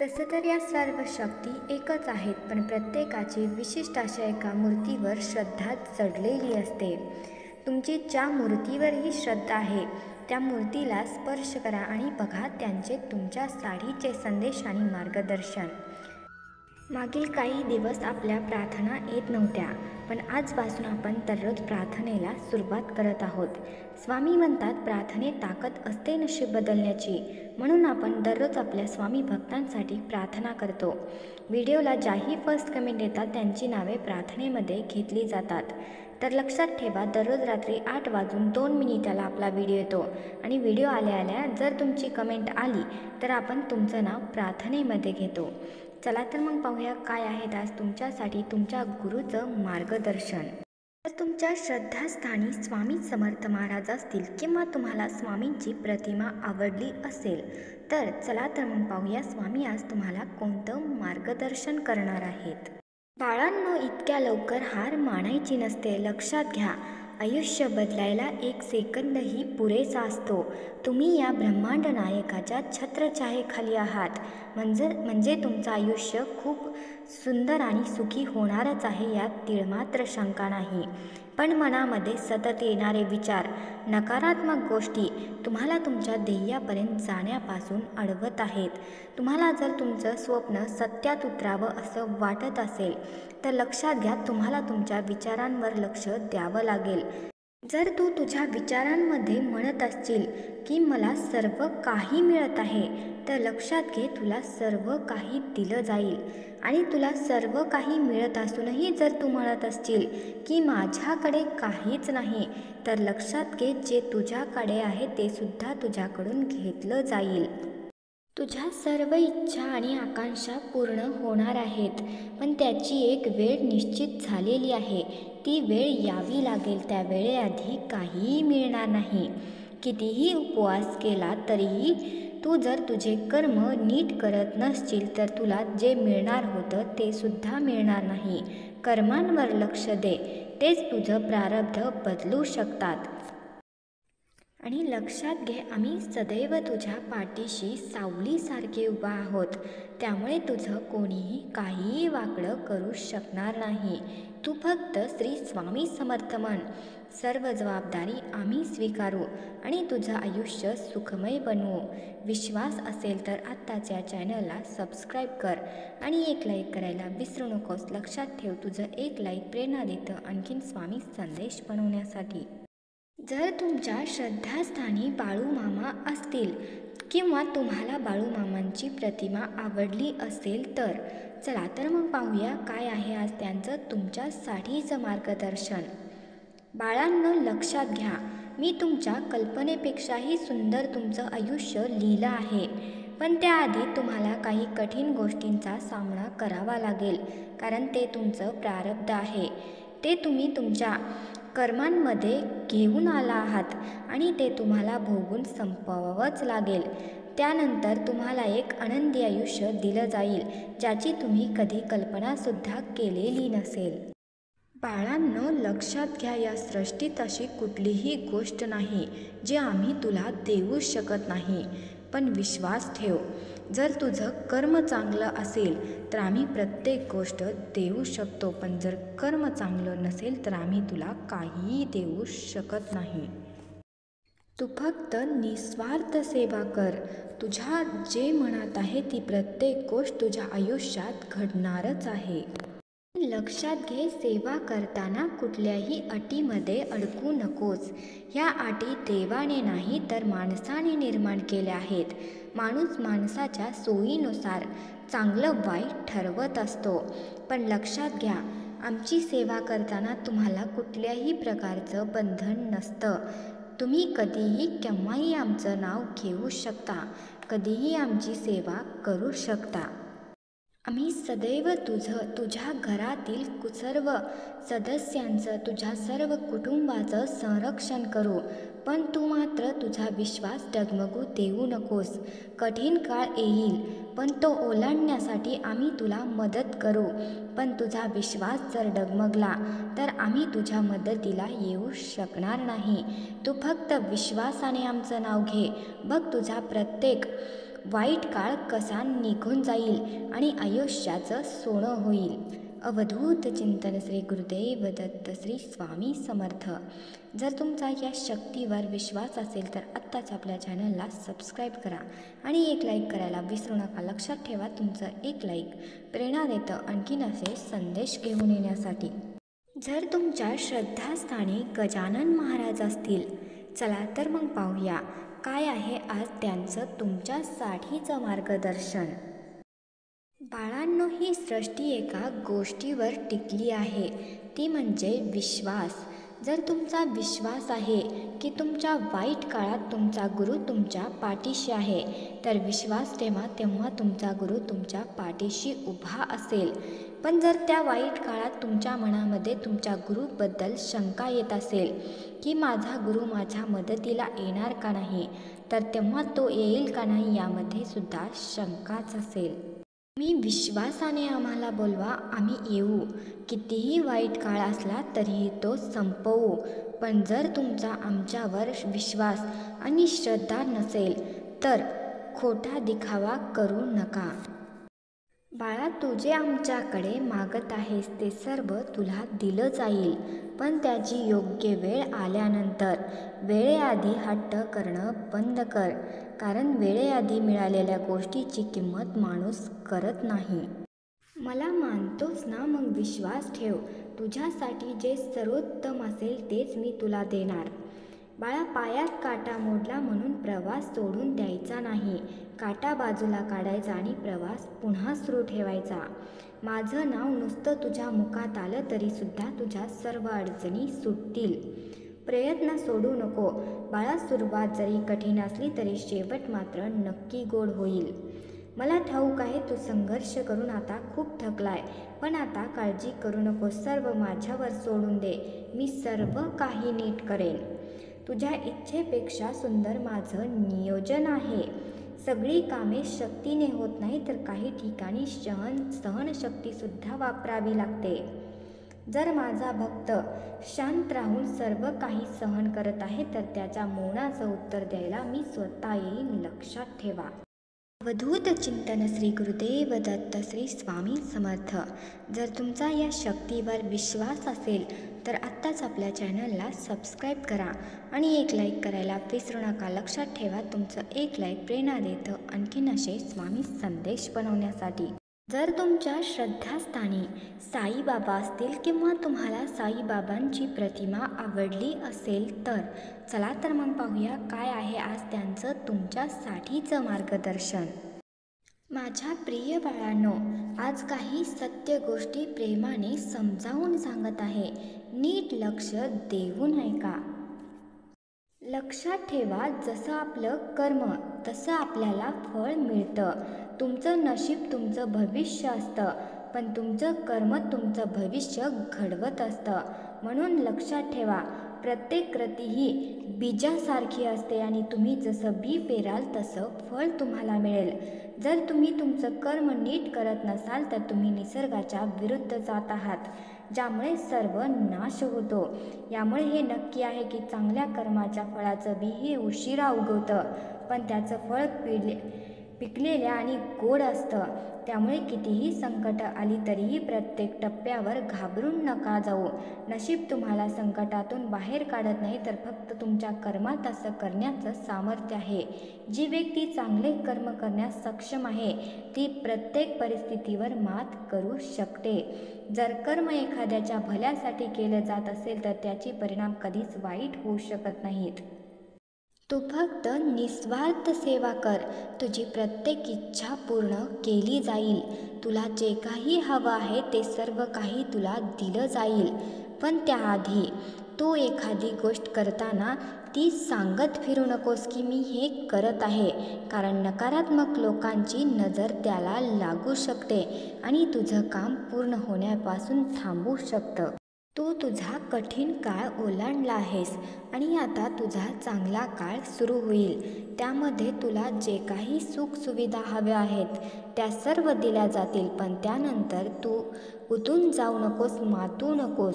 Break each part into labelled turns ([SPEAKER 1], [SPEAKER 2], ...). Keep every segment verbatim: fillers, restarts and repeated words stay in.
[SPEAKER 1] तसं तर या सर्व शक्ती एकच आहेत, पण प्रत्येकाची विशिष्ट अशा एका मूर्तीवर श्रद्धा जडलेली असते. तुमची ज्या मूर्तीवर ही श्रद्धा आहे त्या मूर्तीला स्पर्श करा आणि बघा त्यांचे तुमच्या साडीचे संदेश आणि मार्गदर्शन. मागील काही दिवस आपल्या प्रार्थना येत नव्हत्या, पण आजपासून आपण दररोज प्रार्थनेला सुरुवात करत आहोत. स्वामी म्हणतात, प्रार्थनेत ताकद असते नशीब बदलण्याची. म्हणून आपण दररोज आपल्या स्वामी भक्तांसाठी प्रार्थना करतो. व्हिडिओला ज्याही फर्स्ट कमेंट येतात त्यांची नावे प्रार्थनेमध्ये घेतली जातात. तर लक्षात ठेवा, दररोज रात्री आठ वाजून दोन मिनिटाला आपला व्हिडिओ येतो आणि व्हिडिओ आल्या आल्या जर तुमची कमेंट आली तर आपण तुमचं नाव प्रार्थनेमध्ये घेतो. चला तर मग पाहूया काय आहेत आज तुमच्यासाठी तुमच्या गुरुचं मार्गदर्शन. जर तुमच्या श्रद्धास्थानी स्वामी समर्थ महाराज असतील किंवा तुम्हाला स्वामींची प्रतिमा आवडली असेल तर चला तर मग पाहूया स्वामी आज तुम्हाला कोणतं मार्गदर्शन करणार आहेत. बाळांनो, इतक्या लवकर हार मानायची नसते. लक्षात घ्या, आयुष्य बदलायला एक सेकंदही पुरेसा असतो. तुम्ही या ब्रह्मांड नायकाच्या छत्रछायेखाली आहात. म्हणजे म्हणजे तुमचं आयुष्य खूप सुंदर आणि सुखी होणारच आहे, यात तीळमात्र शंका नाही. पण मनामध्ये सतत येणारे विचार, नकारात्मक गोष्टी तुम्हाला तुमच्या ध्येयापर्यंत जाण्यापासून अडवत आहेत. तुम्हाला जर तुमचं स्वप्न सत्यात उतरावं असं वाटत असेल तर लक्षात घ्या, तुम्हाला तुमच्या विचारांवर लक्ष द्यावं लागेल. जर तू तुझ्या विचारांमध्ये म्हणत असशील की मला सर्व काही मिळत आहे तर लक्षात घे, तुला सर्व काही दिलं जाईल. आणि तुला सर्व काही मिळत असूनही जर तू म्हणत असशील की माझ्याकडे काहीच नाही तर लक्षात घे, जे तुझ्याकडे आहे ते सुद्धा तुझ्याकडून घेतलं जाईल. तुझ्या सर्व इच्छा आणि आकांक्षा पूर्ण होणार आहेत, पण त्याची एक वेळ निश्चित झालेली आहे. ती वेळ यावी लागेल. त्या वेळेआधी काहीही मिळणार नाही. कितीही उपवास केला तरीही तू जर तुझे कर्म नीट करत नसशील तर तुला जे मिळणार होतं ते सुद्धा मिळणार नाही. कर्मांवर लक्ष दे, तेच तुझं प्रारब्ध बदलू शकतात. आणि लक्षात घे, आम्ही सदैव तुझ्या पाठीशी सावलीसारखे उभा आहोत. त्यामुळे तुझं कोणीही काहीही वाकडं करू शकणार नाही. तू फक्त श्री स्वामी समर्थ म्हण. सर्व जबाबदारी आम्ही स्वीकारू आणि तुझं आयुष्य सुखमय बनवू. विश्वास असेल तर आत्ताच या चॅनलला सबस्क्राईब कर आणि एक लाईक करायला विसरू नकोस. लक्षात ठेव, तुझं एक लाईक प्रेरणा देतं आणखीन स्वामी संदेश बनवण्यासाठी. जर तुमच्या श्रद्धास्थानी बाळूमामा असतील किंवा तुम्हाला बाळूमामांची प्रतिमा आवडली असेल तर चला तर मग पाहूया काय आहे आज त्यांचं तुमच्यासाठीचं मार्गदर्शन. बाळांनो, लक्षात घ्या, मी तुमच्या कल्पनेपेक्षाही सुंदर तुमचं आयुष्य लिहिलं आहे. पण त्याआधी तुम्हाला काही कठीण गोष्टींचा सामना करावा लागेल, कारण ते तुमचं प्रारब्ध आहे. ते तुम्ही तुमच्या कर्मांमध्ये घेऊन आला आहात आणि ते तुम्हाला भोगून संपवावंच लागेल. त्यानंतर तुम्हाला एक आनंदी आयुष्य दिलं जाईल, ज्याची तुम्ही कधी कल्पनासुद्धा केलेली नसेल. बाळांनो, लक्षात घ्या, या सृष्टीत अशी कुठलीही गोष्ट नाही जी आम्ही तुला देऊ शकत नाही. पण विश्वास ठेव, जर तुझं कर्म चांगलं असेल तर आम्ही प्रत्येक गोष्ट देऊ शकतो. पण जर कर्म चांगलं नसेल तर आम्ही तुला काहीही देऊ शकत नाही. तू फक्त निस्वार्थ सेवा कर. तुझ्या जे मनात आहे ती प्रत्येक गोष्ट तुझ्या आयुष्यात घडणारच आहे. लक्षात घे, सेवा करताना कुठल्याही अटीमध्ये अडकू नकोस. ह्या अटी देवाने नाही तर माणसाने निर्माण केल्या आहेत. माणूस माणसाच्या सोयीनुसार चांगलं वाईट ठरवत असतो. पण लक्षात घ्या, आमची सेवा करताना तुम्हाला कुठल्याही प्रकारचं बंधन नसतं. तुम्ही कधीही केव्हाही आमचं नाव घेऊ शकता, कधीही आमची सेवा करू शकता. आम्ही सदैव तुझं, तुझ्या घरातील सर्व सदस्यांचं, तुझ्या सर्व कुटुंबाचं संरक्षण करू. पण तू मात्र तुझा विश्वास डगमगू देऊ नकोस. कठीण काळ येईल, पण तो ओलांडण्यासाठी आम्ही तुला मदत करू. पण तुझा विश्वास जर डगमगला तर आम्ही तुझ्या मदतीला येऊ शकणार नाही. तू फक्त विश्वासाने आमचं नाव घे. बघ, तुझा प्रत्येक वाईट काळ कसा निघून जाईल आणि आयुष्याचं सोनं होईल. अवधूत चिंतन श्री गुरुदेव दत्त श्री स्वामी समर्थ. जर तुमचा या शक्तीवर विश्वास असेल तर आत्ताच आपल्या चॅनलला सबस्क्राईब करा आणि एक लाईक करायला विसरू नका. लक्षात ठेवा, तुमचं एक लाईक प्रेरणा देतं आणखीन असे संदेश घेऊन येण्यासाठी. जर तुमच्या श्रद्धास्थानी गजानन महाराज असतील, चला तर मग पाहूया काय आहे आज त्यांचं तुमच्यासाठीचं मार्गदर्शन. बाळांनो, ही सृष्टी एका गोष्टीवर टिकली आहे, ती म्हणजे विश्वास. जर तुमचा विश्वास आहे की तुमच्या वाईट काळात तुमचा गुरु तुमच्या पाठीशी आहे, तर विश्वास ठेवा, तेव्हा तुमचा गुरु तुमच्या पाठीशी उभा असेल. पण जर त्या वाईट काळात तुमच्या मनामध्ये तुमच्या गुरुबद्दल शंका येत असेल की माझा गुरु माझ्या मदतीला येणार का नाही, तर तेव्हा तो येईल का नाही यामध्ये सुद्धा शंकाच असेल. मी विश्वासाने आम्हाला बोलवा, आम्ही येऊ. कितीही वाईट काळ असला तरीही तो संपवू. पण जर तुमचा आमच्यावर विश्वास आणि श्रद्धा नसेल तर खोटा दिखावा करू नका. बाळा, तू जे आमच्याकडे मागत आहेस ते सर्व तुला दिलं जाईल, पण त्याची योग्य वेळ आल्यानंतर. वेळेआधी हट्ट करणं बंद कर, कारण वेळेआधी मिळालेल्या गोष्टीची किंमत माणूस करत नाही. मला मानतोस ना, मग विश्वास ठेव. तुझ्यासाठी जे सर्वोत्तम असेल तेच मी तुला देणार. बाळा, पायात काटा मोडला म्हणून प्रवास सोडून द्यायचा नाही. काटा बाजूला काढायचा आणि प्रवास पुन्हा सुरू ठेवायचा. माझं नाव नुसतं तुझ्या मुखात आलं तरीसुद्धा तुझ्या सर्व अडचणी सुटतील. प्रयत्न सोडू नको बाळा. सुरुवात जरी कठीण असली तरी शेवट मात्र नक्की गोड होईल. मला ठाऊक आहे तू संघर्ष करून आता खूप थकलाय, पण आता काळजी करू नको. सर्व माझ्यावर सोडून दे, मी सर्व काही नीट करेन. तुझ्या इच्छेपेक्षा सुंदर माझं नियोजन आहे. सगळी कामे शक्तीने होत नाही, तर काही ठिकाणी सहन सहनशक्तीसुद्धा वापरावी लागते. जर माझा भक्त शांत राहून सर्व काही सहन करत आहे, तर त्याच्या मौनाचं उत्तर द्यायला मी स्वतः येईन. लक्षात ठेवा. अवधूत चिंतन श्री गुरुदेव दत्त श्री स्वामी समर्थ. जर तुमचा या शक्तीवर विश्वास असेल तर आत्ताच आपल्या चॅनलला सबस्क्राईब करा आणि एक लाईक करायला विसरू नका. लक्षात ठेवा, तुमचं एक लाईक प्रेरणा देतं आणखीन असे स्वामी संदेश बनवण्यासाठी. जर तुमच्या श्रद्धास्थानी साईबाबा असतील किंवा तुम्हाला साईबाबांची प्रतिमा आवडली असेल तर चला तर मग पाहूया काय आहे आज त्यांचं तुमच्यासाठीचं मार्गदर्शन. माझ्या प्रिय बाळांनो, आज काही सत्य गोष्टी प्रेमाने समजावून सांगत आहे. नीट लक्ष देऊन ऐका. लक्षात ठेवा, जसं आपलं कर्म तसं आपल्याला फळ मिळतं. तुमचं नशीब तुमचं भविष्य असतं, पण तुमचं कर्म तुमचं भविष्य घडवत असतं. म्हणून लक्षात ठेवा, प्रत्येक कृती ही बीजासारखी असते आणि तुम्ही जसं बी पेराल तसं फळ तुम्हाला मिळेल. जर तुम्ही तुमचं कर्म नीट करत नसाल तर तुम्ही निसर्गाच्या विरुद्ध जात आहात, ज्यामुळे सर्व नाश होतो. यामुळे हे नक्की आहे की चांगल्या कर्माच्या फळाचं बी हे उशिरा उगवतं, पण त्याचं फळ पिले पिकलेल्या आणि गोड असतं. त्यामुळे कितीही संकट आली तरीही प्रत्येक टप्प्यावर घाबरून नका जाऊ. नशीब तुम्हाला संकटातून बाहेर काढत नाही, तर फक्त तुमच्या कर्मात असं करण्याचं सामर्थ्य आहे. जी व्यक्ती चांगले कर्म करण्यास सक्षम आहे ती प्रत्येक परिस्थितीवर मात करू शकते. जर कर्म एखाद्याच्या भल्यासाठी केलं जात असेल तर त्याचे परिणाम कधीच वाईट होऊ शकत नाहीत. तू फक्त निस्वार्थ सेवा कर. तुझी प्रत्येक इच्छा पूर्ण केली जाईल. तुला जे काही हवं आहे ते सर्व काही तुला दिलं जाईल. पण त्याआधी तू एखादी गोष्ट करताना ती सांगत फिरू नकोस की मी हे करत आहे, कारण नकारात्मक लोकांची नजर त्याला लागू शकते आणि तुझं काम पूर्ण होण्यापासून थांबू शकतं. तू तुझा कठीण काळ ओलांडला आहेस आणि आता तुझा चांगला काळ सुरू होईल. त्यामध्ये तुला जे काही सुखसुविधा हव्या आहेत त्या सर्व दिल्या जातील, पण त्यानंतर तू उतून जाऊ नकोस, मातू नकोस.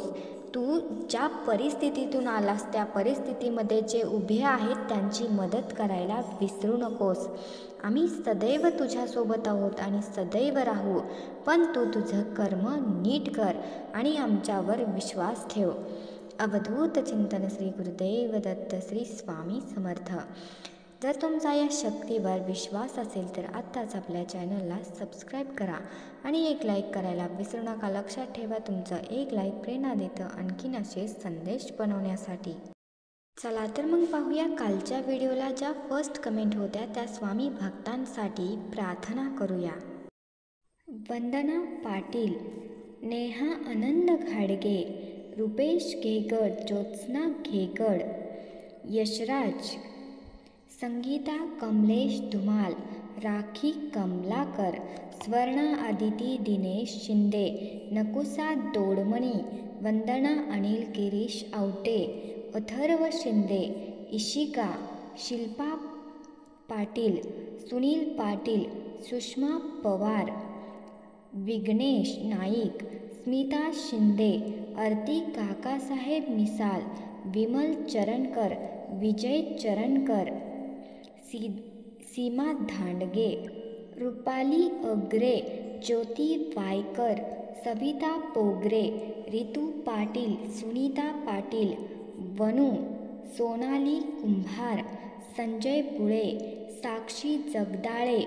[SPEAKER 1] तू ज्या परिस्थितीतून आलास त्या परिस्थितीमध्ये जे उभे आहेत त्यांची मदत करायला विसरू नकोस. आम्ही सदैव तुझ्यासोबत आहोत आणि सदैव राहू, पण तू तुझं कर्म नीट कर आणि आमच्यावर विश्वास ठेव. अवधूत चिंतन श्री गुरुदेव दत्त श्री स्वामी समर्थ. जर तुमचा या शक्तीवर विश्वास असेल तर आत्ताच आपल्या चॅनलला सबस्क्राईब करा आणि एक लाईक करायला विसरू नका. लक्षात ठेवा, तुमचं एक लाईक प्रेरणा देतं आणखीन असे संदेश बनवण्यासाठी. चला तर मग पाहूया कालच्या व्हिडिओला ज्या फर्स्ट कमेंट होत्या त्या स्वामी भक्तांसाठी प्रार्थना करूया. वंदना पाटील, नेहा आनंद घाडगे, रुपेश घेगड, ज्योत्स्ना घेगड, यशराज, संगीता कमलेश धुमाल, राखी कमलाकर, स्वर्णा आदिती दिनेश शिंदे, नकुसा दोडमणी, वंदना अनिल गिरीश आवटे, अथर्व शिंदे, इशिका, शिल्पा पाटील, सुनील पाटील, सुषमा पवार, विघ्नेश नाईक, स्मिता शिंदे, आरती काकासाहेब मिसाल, विमल चरणकर, विजय चरणकर, सी सीमा धांडगे, रुपाली अग्रे, ज्योती वायकर, सविता पोगरे, रितू पाटील, सुनीता पाटील, वनू, सोनाली कुंभार, संजय पुळे, साक्षी जगदाळे,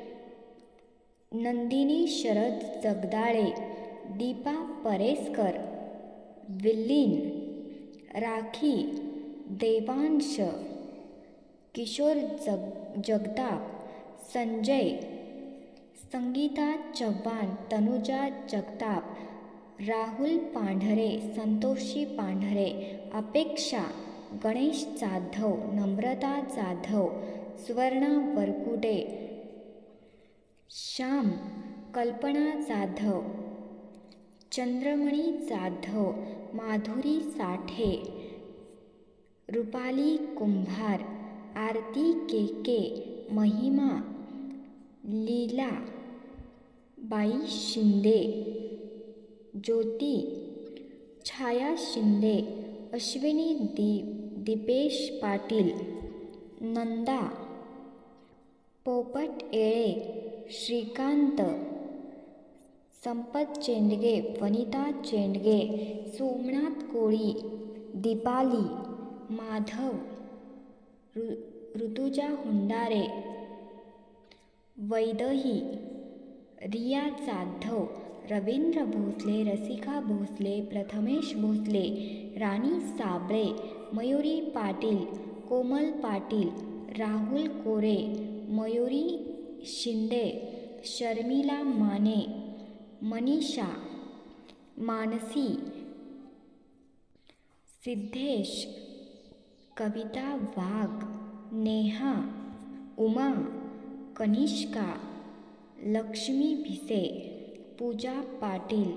[SPEAKER 1] नंदिनी शरद जगदाळे, दीपा परेसकर, विलीन, राखी, देवांश, किशोर जग जगताप, संजय, संगीता चव्हाण, तनुजा जगताप, राहुल पांढरे, संतोषी पांढरे, अपेक्षा, गणेश जाधव, नम्रता जाधव, सुवर्णा वरकुटे, श्याम, कल्पना जाधव, चंद्रमणी जाधव, माधुरी साठे, रुपाली कुंभार, आरती केके, महिमा, लीला बाई शिंदे, ज्योती, छाया शिंदे, अश्विनी दी दीपेश पाटील, नंदा, पोपट येळे, श्रीकांत, संपत चेंडगे, वनिता चेंडगे, सोमनाथ कोळी, दीपाली, माधव, ऋ ऋतुजा हुंडारे, वैदही, रिया जाधव, रवींद्र भोसले, रसिका भोसले, प्रथमेश भोसले, राणी साबळे, मयुरी पाटील, कोमल पाटील, राहुल कोरे, मयुरी शिंदे, शर्मिला माने, मनीषा, मानसी, सिद्धेश, कविता वाघ, नेहा, उमा, कनिष्का, लक्ष्मी भिसे, पूजा पाटील.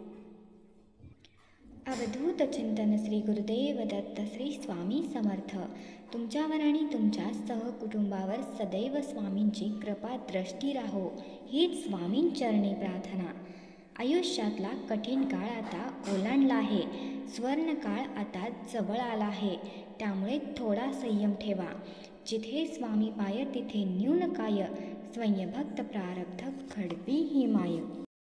[SPEAKER 1] अवधूत चिंतन श्री गुरुदेव दत्त श्री स्वामी समर्थ. तुमच्यावर आणि तुमच्या सहकुटुंबावर सदैव स्वामींची कृपा दृष्टी राहो हीच स्वामींचरणी प्रार्थना. आयुष्यातला कठीण काळ आता ओलांडला आहे. स्वर्णकाळ आता जवळ आला आहे. त्यामुळे थोडा संयम ठेवा. जिथे स्वामी पाय तिथे न्यून काय, स्वयंभक्त प्रारब्ध घडवी ही माय.